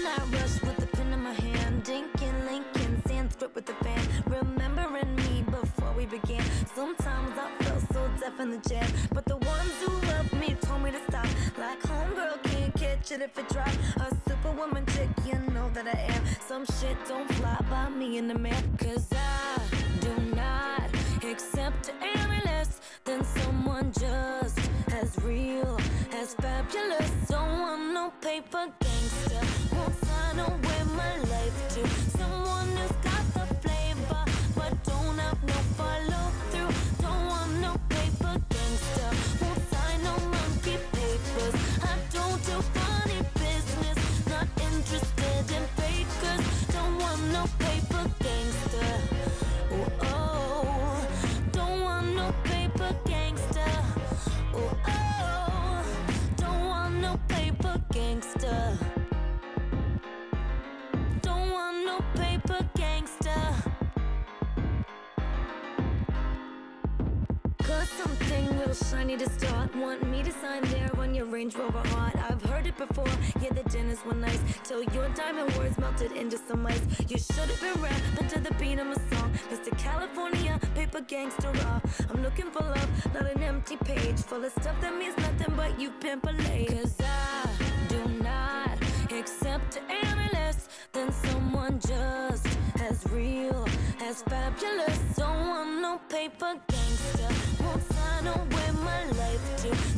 midnight rush with a pen in my hand, dinking Lincoln Sanskrit with the fan, remembering me before we began. Sometimes I felt so deaf in the jam, but the ones who loved me told me to stop. Like homegirl can't catch it if it drop. A superwoman chick, you know that I am. Some shit don't fly by me in the man, cause I do not accept any less than someone just as real, as fabulous. Don't want no paper gangster, won't sign away my life to someone who's got the flavor but don't have no follow through. Don't want no paper gangster, won't sign no monkey papers. I don't do funny business, not interested in fakers. Don't want no paper gangster. Oh, oh. Don't want no paper gangster. Oh, oh. Don't want no paper gangster. Don't want no paper gangster. Cause something real shiny to start. Want me to sign there on your Range Rover heart. I've heard it before, yeah, the dinners were nice, till your diamond words melted into some ice. You should've been rapping to the beat of my song, Mr. California, paper gangster raw. I'm looking for love, not an empty page full of stuff that means nothing but you pimp a lady. Cause I do not accept any less than someone just as real, as fabulous. Don't want no paper gangster, won't sign away my life to